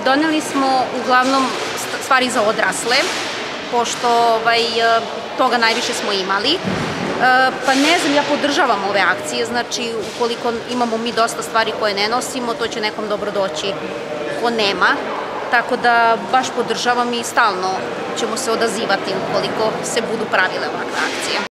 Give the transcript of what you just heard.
Doneli smo uglavnom stvari za odrasle, pošto toga najviše smo imali. Pa ne znam, ja podržavam ove akcije, znači ukoliko imamo mi dosta stvari koje ne nosimo, to će nekom dobro doći ko nema. Tako da baš podržavam i stalno ćemo se odazivati ukoliko se budu pravile ovakve akcije.